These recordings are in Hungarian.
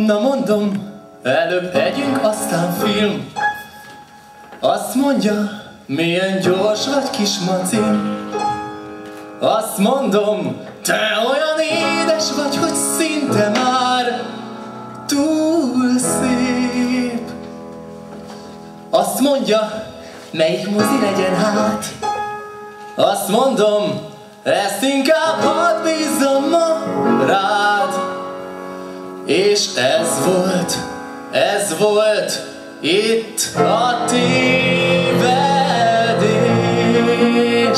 Na mondom, előbb együnk, aztán film. Azt mondja, milyen gyors vagy kis macim. Azt mondom, te olyan édes vagy, hogy szinte már túl szép. Azt mondja, melyik mozi legyen hát. Azt mondom, ezt inkább hadd bízzam ma rád. És ez volt itt a tévedés.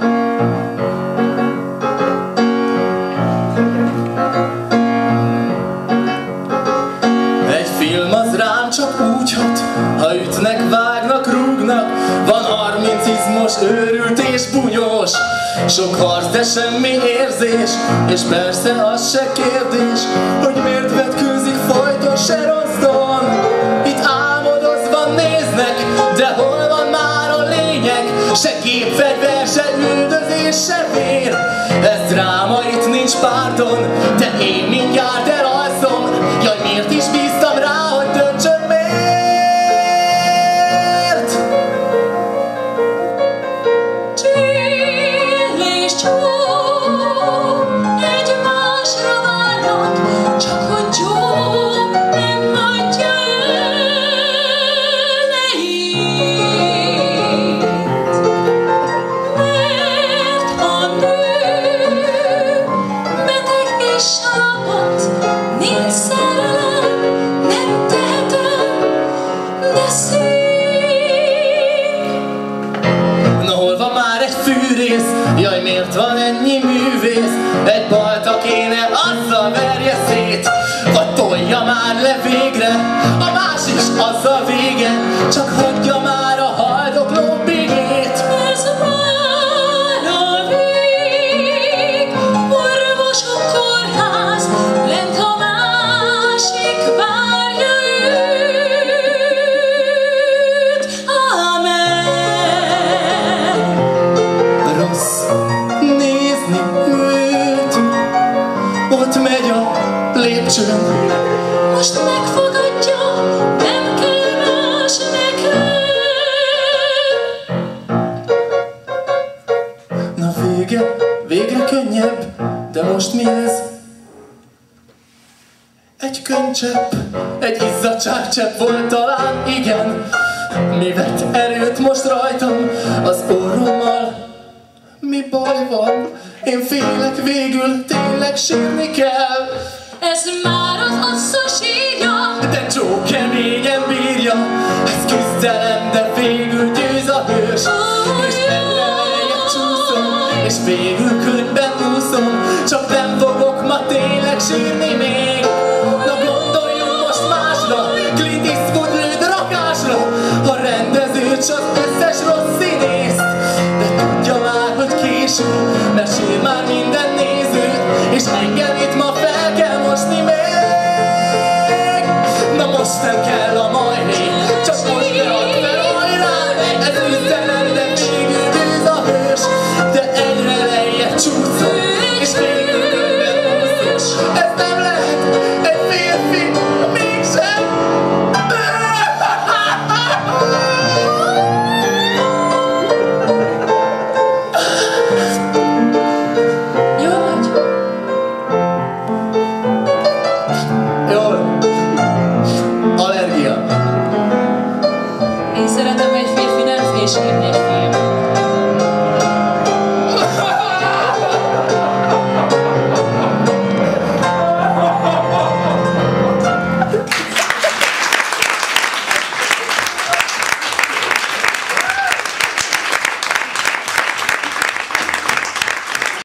Egy film az rám csak úgy hat, ha ütnek, vágnak, rúgnak. Van 30 izmos, őrült és bunyós, sok harc, de semmi érzés. És persze az se kérdés, hogy miért vetkőzik folyton Sharon Stone. Itt álmodozva néznek, de hol van már a lényeg? Se gépfegyver, se üldözés, se vér. Ez dráma, itt nincs pardon, de én mindjárt elalszom. Jaj, miért is bíztam rá, hogy döntsön miért? Csill és csók egymásra várnak, csak hogy Joe nem hagyja elejét. Mert a nő beteg és sápadt, nincs szerelem, nem tehetem, de szép. Na hol van már egy fűrész? Jaj, miért van ennyi művész? Egy balta kéne, azzal verje szét. Vagy tolja már le végre, a más is azzal vége. Csak hagyja már a haldokló bigét. Ez már a vég, orvosok, kórház, lent a másik várja őt. Amen. Rossz nézni őt, ott megy a lépcsőn. Most megfogadja, nem kell más nekem. Na végre könnyebb, de most mi ez? Egy könycsepp, egy izzadságcsepp volt talán, igen. Mi vett erőt most rajtam az orrommal? Mi baj van? Én félek, végül tényleg sírni kell. Ez már az asszony sírja. De Joe keményen bírja. Ez küzdelem, de végül győz a hős. És egyre lejjebb csúszom, és végül könyvben úszom. Csak nem fogok ma tényleg sírni még. Na gondoljunk most másra, Clint Eastwood lőd rakásra, a rendezőt, csak összes rossz színészt. De tudja már, hogy késő, mert sír már minden néző, és engem itt ma fel kell mosni még. Na most nem kell a majlé, csak most bead fel hajrá. Ez üzenem, de végül győz a hős. De egyre lejjebb csúszom, és végül könyvben úszom. Ez nem lehet egy férfi, mégsem. Jó vagy? Jól. Allergia. Én szeretem, egy férfi nem fésít.